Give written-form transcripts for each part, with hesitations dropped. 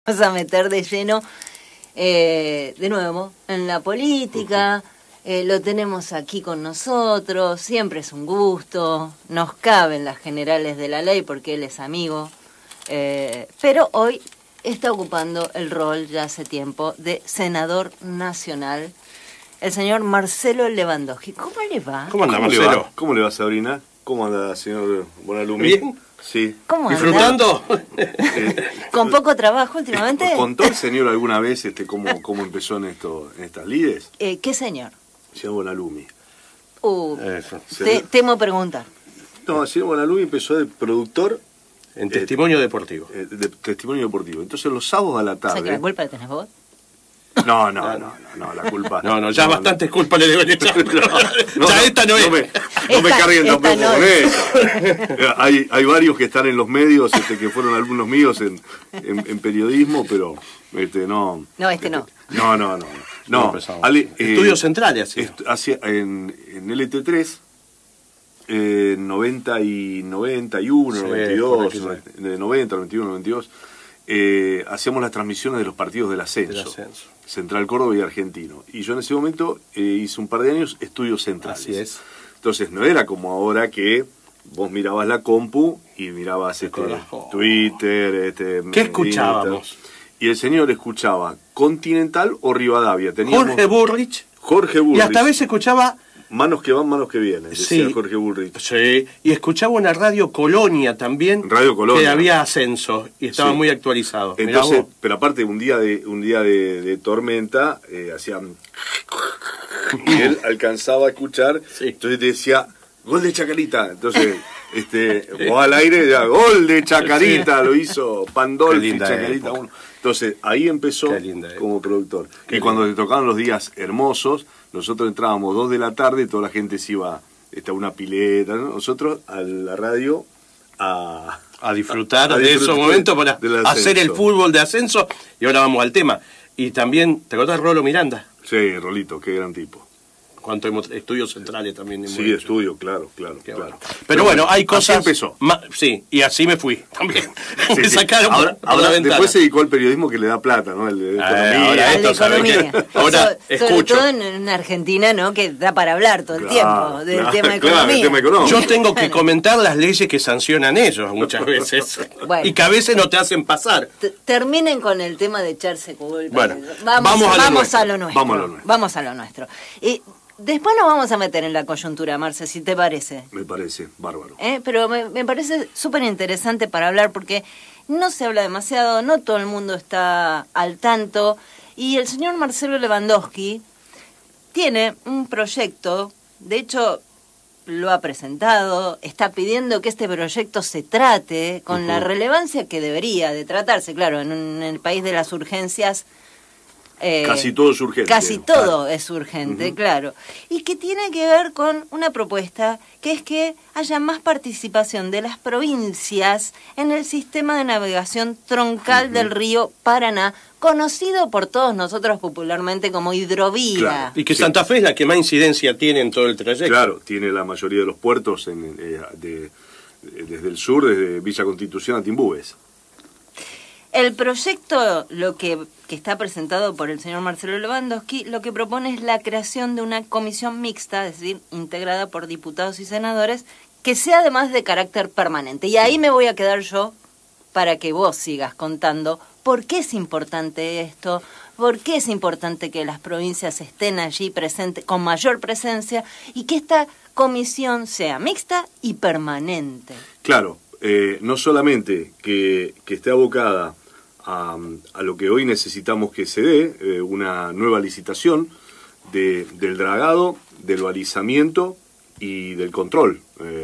Vamos a meter de lleno de nuevo en la política. Lo tenemos aquí con nosotros, siempre es un gusto, nos caben las generales de la ley porque él es amigo, pero hoy está ocupando el rol ya hace tiempo de senador nacional, el señor Marcelo Lewandowski. ¿Cómo le va? ¿Cómo anda, Marcelo? ¿Cómo le va, Sabrina? ¿Cómo anda, señor Bonalumi? ¿Bien? Sí. ¿Cómo anda? ¿Disfrutando? ¿Con poco trabajo últimamente? ¿Contó el señor alguna vez cómo empezó en estas lides? ¿Qué señor? Señor Bonalumi. Temo preguntar. No, el señor Bonalumi empezó de productor En testimonio deportivo. de testimonio deportivo. Entonces los sábados a la O sea, que tarde... la culpa la tenés vos. No, la culpa... No, ya bastantes culpas le deben echar. No, Ya esta no es. No me carguen esta tampoco no con es. eso. Hay varios que están en los medios, que fueron algunos míos en periodismo, pero no. No, este no. No. Empezamos. Estudios centrales. Hacía en LT3, 90 y 91, Sí, 92, correcto. de 90, 91, 92, hacíamos las transmisiones de los partidos del ascenso. Central Córdoba y Argentino. Y yo en ese momento hice un par de años estudios centrales. Así es. Entonces no era como ahora que vos mirabas la compu y mirabas Twitter, ¿Qué escuchábamos? Y el señor escuchaba Continental o Rivadavia. Teníamos Jorge Bullrich. Y hasta a veces escuchaba... Manos que van, manos que vienen, decía Sí. Jorge Bullrich. Sí, y escuchaba una Radio Colonia también. Radio Colonia. Que había ascenso y estaba Sí. muy actualizado. Mirá Entonces, vos. pero aparte un día de tormenta, hacían... y él alcanzaba a escuchar, Sí. entonces te decía, gol de Chacarita. Entonces, vos al aire, ya, gol de Chacarita, Sí. lo hizo Pandolfi, Qué linda Chacarita época. 1. Entonces, ahí empezó Qué linda época. como productor. Qué y cuando linda. te tocaban los días hermosos, nosotros entrábamos 2 de la tarde, toda la gente se iba a una pileta, ¿no? Nosotros a la radio a disfrutar a de disfrutar esos momentos para del hacer el ascenso. fútbol de ascenso. Y ahora vamos al tema. Y también, ¿te acordás de Rolo Miranda? Sí, Rolito, qué gran tipo. Cuánto estudios centrales también hemos Sí, hecho. estudio, claro. Qué bueno. Pero bueno, hay cosas... Así empezó. Sí, y así me fui también. Sí, Me sí. sacaron por Ahora la ventana. después se dedicó al periodismo que le da plata, ¿no? El de economía. ahora Al de esto, ¿sabes economía. qué? Ahora Sobre escucho. todo en Argentina, ¿no? Que da para hablar todo el tiempo del tema Claro, economía. el tema económico. Yo tengo que comentar las leyes que sancionan ellos muchas veces. Bueno. Y que a veces no te hacen pasar. Terminen con el tema de echarse culpa. Bueno, vamos vamos a lo a nuestro. lo nuestro. Vamos a lo nuestro. Y después nos vamos a meter en la coyuntura, Marce, si te parece. Me parece bárbaro. Pero me parece súper interesante para hablar porque no se habla demasiado, no todo el mundo está al tanto. Y el señor Marcelo Lewandowski tiene un proyecto, de hecho lo ha presentado, está pidiendo que este proyecto se trate con la relevancia que debería de tratarse, claro, en el país de las urgencias. Casi todo es urgente. Casi todo Claro. es urgente, claro. Y que tiene que ver con una propuesta que es que haya más participación de las provincias en el sistema de navegación troncal del río Paraná, conocido por todos nosotros popularmente como hidrovía. Claro. Y que Sí. Santa Fe es la que más incidencia tiene en todo el trayecto. Claro, tiene la mayoría de los puertos desde el sur, desde Villa Constitución a Timbúes. El proyecto, lo que está presentado por el señor Marcelo Lewandowski, lo que propone es la creación de una comisión mixta, es decir, integrada por diputados y senadores, que sea además de carácter permanente. Y ahí me voy a quedar yo para que vos sigas contando por qué es importante esto, por qué es importante que las provincias estén allí presentes, con mayor presencia, y que esta comisión sea mixta y permanente. Claro, no solamente que esté abocada a lo que hoy necesitamos que se dé, una nueva licitación del dragado, del balizamiento y del control,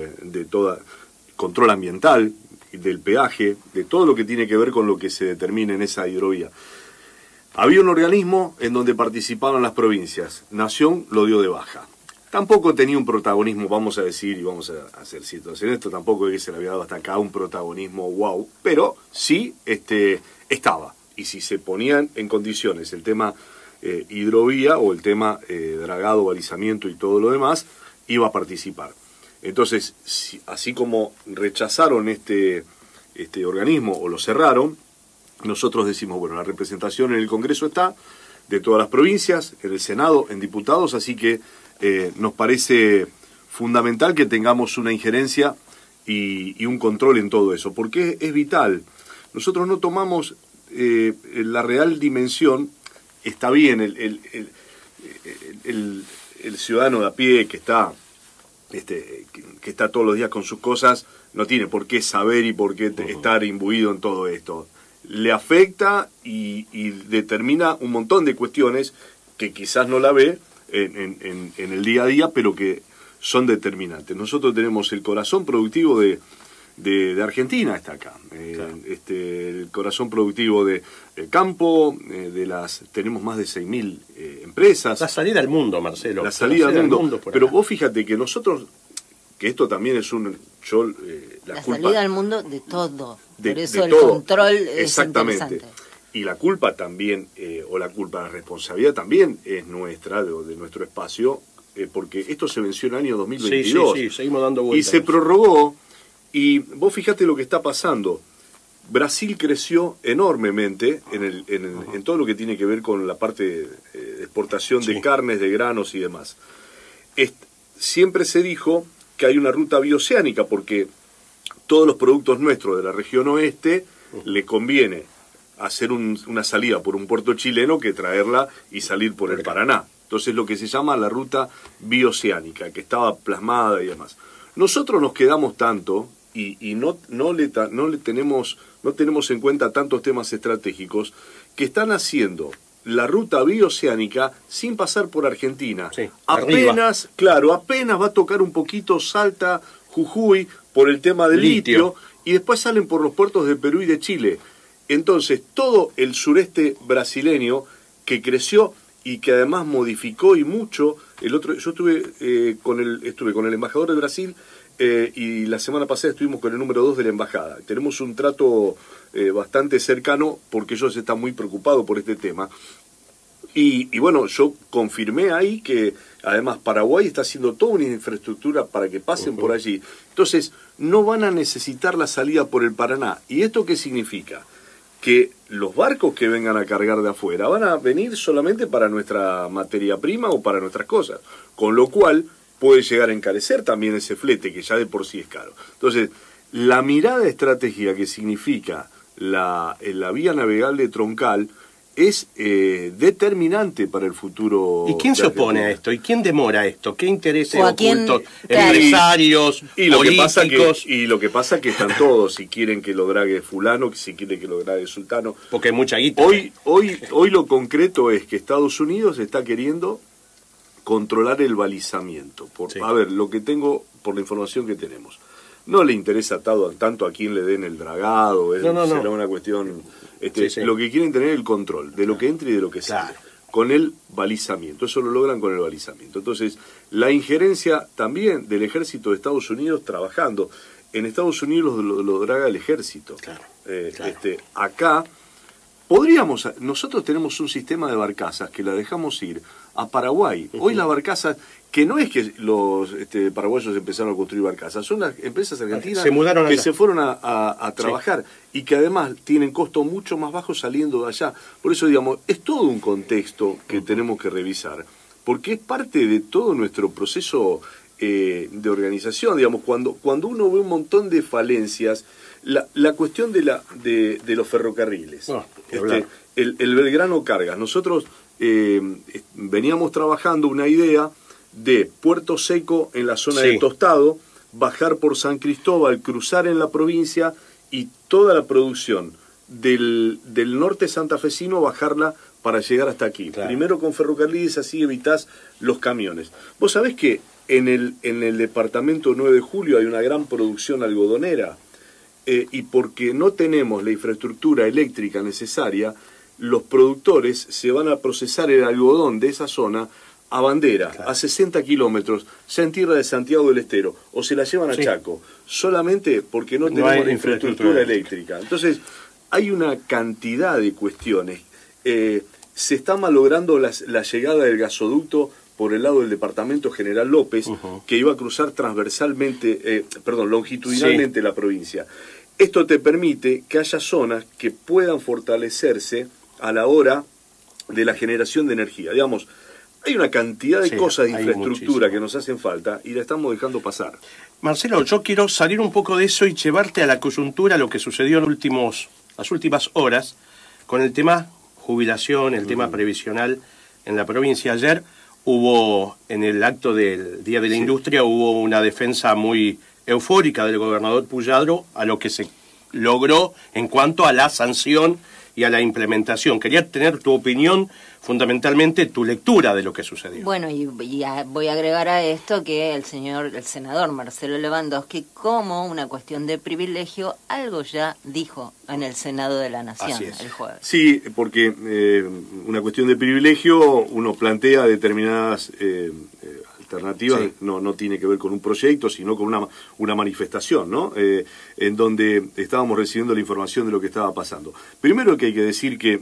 control ambiental, del peaje, de todo lo que tiene que ver con lo que se determina en esa hidrovía. Había un organismo en donde participaban las provincias. Nación lo dio de baja. Tampoco tenía un protagonismo, vamos a decir, y vamos a hacer citas en esto, tampoco es que se le había dado hasta acá un protagonismo wow, pero sí estaba. Y si se ponían en condiciones el tema hidrovía o el tema dragado, balizamiento y todo lo demás, iba a participar. Entonces, así como rechazaron este organismo o lo cerraron, nosotros decimos, bueno, la representación en el Congreso está, de todas las provincias, en el Senado, en diputados, así que nos parece fundamental que tengamos una injerencia y un control en todo eso, porque es vital. Nosotros no tomamos la real dimensión. Está bien, el ciudadano de a pie que está todos los días con sus cosas, no tiene por qué saber y por qué estar imbuido en todo esto. Le afecta y determina un montón de cuestiones que quizás no la ve en el día a día, pero que son determinantes. Nosotros tenemos el corazón productivo de Argentina, está acá. Claro. El corazón productivo del campo, tenemos más de 6.000 empresas. La salida al mundo, Marcelo. La salida al mundo. Pero vos fíjate que nosotros, que esto también es la salida al mundo de todo. Por eso el todo. Control es exactamente. Interesante. Y la culpa también, la responsabilidad también es nuestra, de nuestro espacio, porque esto se venció en el año 2022. Sí, seguimos dando vueltas. Y se prorrogó, y vos fíjate lo que está pasando. Brasil creció enormemente en todo lo que tiene que ver con la parte de exportación de carnes, de granos y demás. Siempre se dijo que hay una ruta bioceánica, porque todos los productos nuestros de la región oeste le conviene hacer una salida por un puerto chileno que traerla y salir por el Paraná. Entonces lo que se llama la ruta bioceánica, que estaba plasmada y demás. Nosotros nos quedamos tanto y no tenemos en cuenta tantos temas estratégicos que están haciendo la ruta bioceánica sin pasar por Argentina. Sí, apenas va a tocar un poquito Salta, Jujuy, por el tema del litio, y después salen por los puertos de Perú y de Chile. Entonces, todo el sureste brasileño que creció y que además modificó y mucho, yo estuve con el embajador de Brasil y la semana pasada estuvimos con el número 2 de la embajada. Tenemos un trato bastante cercano porque ellos están muy preocupados por este tema. Y bueno, yo confirmé ahí que además Paraguay está haciendo toda una infraestructura para que pasen por allí. Entonces, no van a necesitar la salida por el Paraná. ¿Y esto qué significa? Que los barcos que vengan a cargar de afuera van a venir solamente para nuestra materia prima o para nuestras cosas. Con lo cual, puede llegar a encarecer también ese flete, que ya de por sí es caro. Entonces, la mirada estratégica que significa la vía navegable troncal es determinante para el futuro. ¿Y quién se opone a esto? ¿Y quién demora esto? ¿Qué intereses ocultos? Claro. Empresarios, políticos. Lo que pasa que están todos, si quieren que lo drague fulano, si quieren que lo drague sultano. Porque hay mucha guita. Hoy lo concreto es que Estados Unidos está queriendo controlar el balizamiento. A ver, lo que tengo, por la información que tenemos. No le interesa tanto a quién le den el dragado, será una cuestión. Lo que quieren tener es el control de lo que entra y de lo que sale, con el balizamiento. Eso lo logran con el balizamiento. Entonces, la injerencia también del ejército de Estados Unidos trabajando. En Estados Unidos lo draga el ejército. Acá nosotros tenemos un sistema de barcazas que la dejamos ir a Paraguay. Hoy las barcazas, que no es que los paraguayos empezaron a construir barcazas, son las empresas argentinas que se fueron a trabajar y que además tienen costo mucho más bajo saliendo de allá. Por eso, digamos, es todo un contexto que tenemos que revisar, porque es parte de todo nuestro proceso de organización. Digamos, cuando uno ve un montón de falencias, la cuestión de los ferrocarriles, el Belgrano Cargas, nosotros veníamos trabajando una idea de Puerto Seco en la zona del Tostado, bajar por San Cristóbal, cruzar en la provincia y toda la producción del norte santafesino bajarla para llegar hasta aquí. Claro. Primero con ferrocarriles, así evitás los camiones. Vos sabés que en el departamento 9 de Julio hay una gran producción algodonera y porque no tenemos la infraestructura eléctrica necesaria, los productores se van a procesar el algodón de esa zona a Bandera, a 60 kilómetros, sea en tierra de Santiago del Estero, o se la llevan a Chaco, solamente porque no tenemos la infraestructura eléctrica. Entonces, hay una cantidad de cuestiones. Se está malogrando la llegada del gasoducto por el lado del departamento General López, que iba a cruzar longitudinalmente la provincia. esto te permite que haya zonas que puedan fortalecerse a la hora de la generación de energía. Digamos, hay una cantidad de cosas de infraestructura que nos hacen falta y la estamos dejando pasar. Marcelo, yo quiero salir un poco de eso y llevarte a la coyuntura, lo que sucedió en las últimas horas, con el tema jubilación, el tema previsional en la provincia. Ayer hubo, en el acto del Día de la Industria, hubo una defensa muy eufórica del gobernador Puyadro a lo que se logró en cuanto a la sanción y a la implementación. Quería tener tu opinión, fundamentalmente tu lectura de lo que sucedió. Bueno, y voy a agregar a esto que el senador Marcelo Lewandowski, como una cuestión de privilegio, algo ya dijo en el Senado de la Nación el jueves. Sí, porque una cuestión de privilegio, uno plantea determinadas alternativas, no tiene que ver con un proyecto, sino con una manifestación, ¿no? En donde estábamos recibiendo la información de lo que estaba pasando. Primero que hay que decir que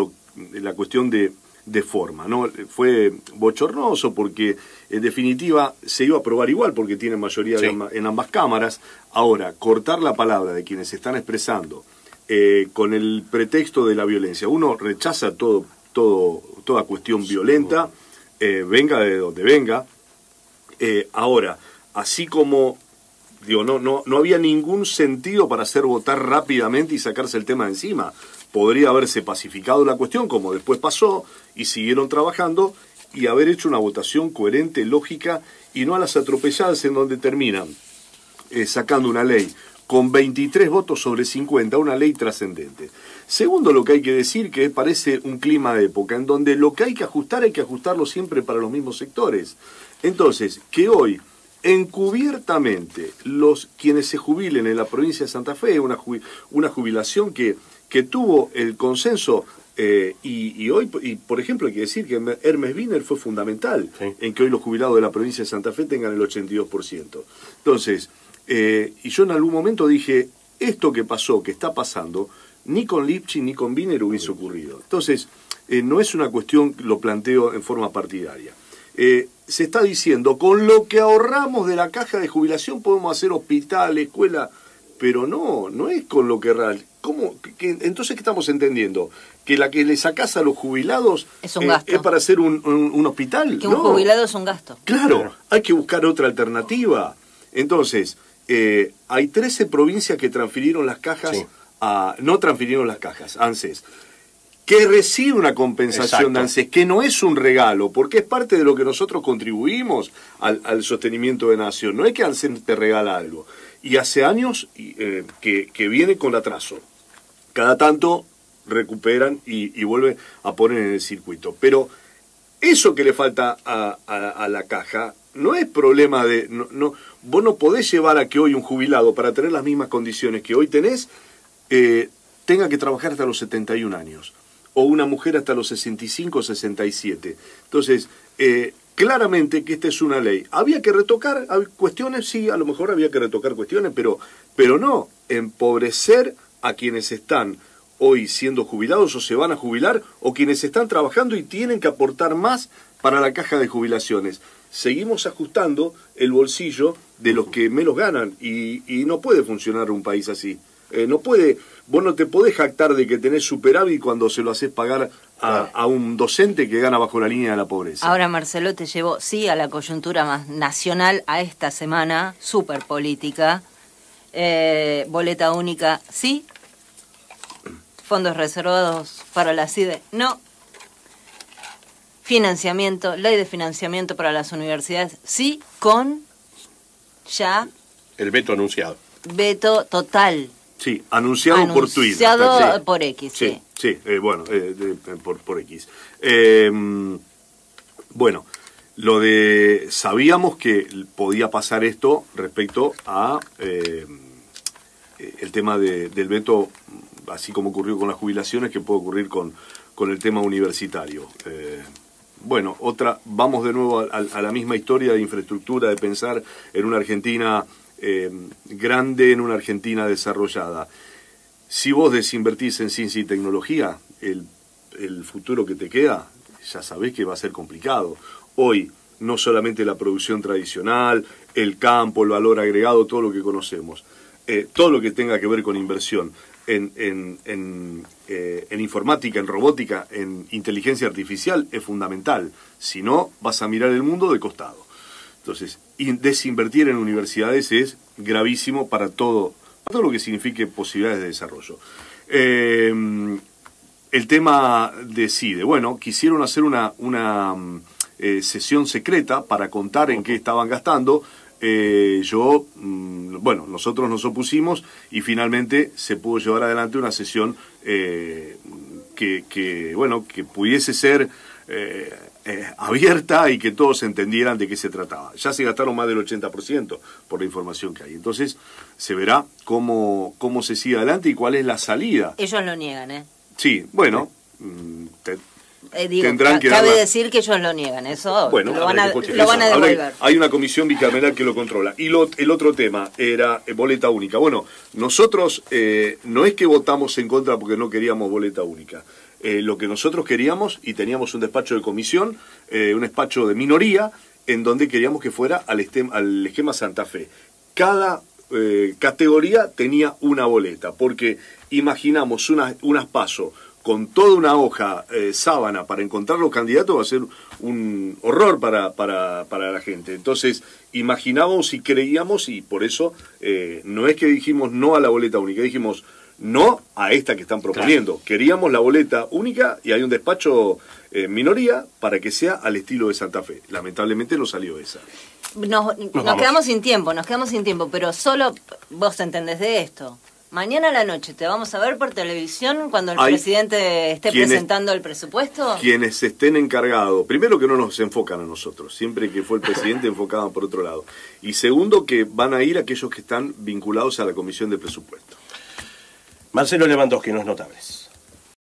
la cuestión de forma, ¿no? Fue bochornoso porque en definitiva se iba a aprobar igual porque tiene mayoría en ambas cámaras. Ahora, cortar la palabra de quienes se están expresando con el pretexto de la violencia. Uno rechaza toda cuestión violenta, venga de donde venga. Ahora, así como digo, no había ningún sentido para hacer votar rápidamente y sacarse el tema de encima. Podría haberse pacificado la cuestión, como después pasó, y siguieron trabajando, y haber hecho una votación coherente, lógica, y no a las atropelladas en donde terminan sacando una ley con 23 votos sobre 50, una ley trascendente. Segundo, lo que hay que decir, que parece un clima de época, en donde lo que hay que ajustarlo siempre para los mismos sectores. Entonces, que hoy, encubiertamente, quienes se jubilen en la provincia de Santa Fe, una jubilación que tuvo el consenso, y hoy, por ejemplo, hay que decir que Hermes Wiener fue fundamental en que hoy los jubilados de la provincia de Santa Fe tengan el 82%. Entonces, y yo en algún momento dije, esto que pasó, que está pasando, ni con Lipschitz ni con Wiener hubiese ocurrido. Entonces, no es una cuestión, lo planteo en forma partidaria. Se está diciendo, con lo que ahorramos de la caja de jubilación podemos hacer hospital, escuela, pero no es con lo que... Entonces, ¿qué estamos entendiendo? ¿Que la que le sacás a los jubilados es un gasto? ¿Es para hacer un hospital? Que un jubilado es un gasto. Claro, hay que buscar otra alternativa. Entonces, hay 13 provincias que transfirieron las cajas, no transfirieron las cajas, ANSES, que recibe una compensación de ANSES, que no es un regalo, porque es parte de lo que nosotros contribuimos al sostenimiento de Nación. No es que ANSES te regala algo. Y hace años que viene con atraso. Cada tanto recuperan y vuelven a poner en el circuito. Pero eso que le falta a la caja no es problema de... vos no podés llevar a que hoy un jubilado, para tener las mismas condiciones que hoy tenés, tenga que trabajar hasta los 71 años. O una mujer hasta los 65 o 67. Entonces, claramente que esta es una ley. ¿Había que retocar cuestiones? Sí, a lo mejor había que retocar cuestiones, pero no empobrecer a quienes están hoy siendo jubilados o se van a jubilar, o quienes están trabajando y tienen que aportar más para la caja de jubilaciones. Seguimos ajustando el bolsillo de los que menos ganan y no puede funcionar un país así. Vos no te podés jactar de que tenés superávit cuando se lo haces pagar a un docente que gana bajo la línea de la pobreza. Ahora, Marcelo, te llevo, a la coyuntura más nacional, a esta semana, súper política. Boleta única, sí. Fondos reservados para la CIDE, no. Financiamiento, ley de financiamiento para las universidades, sí, con ya... el veto anunciado. Veto total. Sí, anunciado por Twitter. Anunciado por X, sí. Por X. Bueno, sabíamos que podía pasar esto respecto a el tema del veto, así como ocurrió con las jubilaciones, que puede ocurrir con el tema universitario. Bueno, vamos de nuevo a la misma historia de infraestructura, de pensar en una Argentina grande, en una Argentina desarrollada. Si vos desinvertís en ciencia y tecnología, el futuro que te queda, ya sabés que va a ser complicado. Hoy, no solamente la producción tradicional, el campo, el valor agregado, todo lo que conocemos. todo lo que tenga que ver con inversión en informática, en robótica, en inteligencia artificial es fundamental. Si no, vas a mirar el mundo de costado. Entonces, desinvertir en universidades es gravísimo para todo lo que signifique posibilidades de desarrollo. El tema de CIDE. Bueno, quisieron hacer una sesión secreta para contar en qué estaban gastando. Bueno, nosotros nos opusimos y finalmente se pudo llevar adelante una sesión que pudiese ser abierta y que todos entendieran de qué se trataba. Ya se gastaron más del 80% por la información que hay. Entonces se verá cómo se sigue adelante y cuál es la salida. Ellos lo niegan, ¿eh? Sí, bueno, tendrán que cabe decir que ellos lo niegan, eso bueno, lo van a devolver. Hay una comisión bicameral que lo controla. Y el otro tema era boleta única. Bueno, nosotros no es que votamos en contra porque no queríamos boleta única. Lo que nosotros queríamos, y teníamos un despacho de comisión, un despacho de minoría, en donde queríamos que fuera al esquema Santa Fe. Cada categoría tenía una boleta, porque imaginamos unas PASO con toda una hoja sábana para encontrar los candidatos, va a ser un horror para la gente. Entonces imaginábamos y creíamos, y por eso no es que dijimos no a la boleta única, dijimos no a esta que están proponiendo. Claro. Queríamos la boleta única y hay un despacho minoría para que sea al estilo de Santa Fe. Lamentablemente no salió esa. Nos quedamos sin tiempo, pero solo vos entendés de esto. Mañana a la noche te vamos a ver por televisión cuando el presidente esté presentando el presupuesto. Quienes estén encargados, primero que no nos enfocan a nosotros, siempre que fue el presidente enfocaban por otro lado. Y segundo que van a ir aquellos que están vinculados a la Comisión de Presupuesto. Marcelo Lewandowski, no es Notables.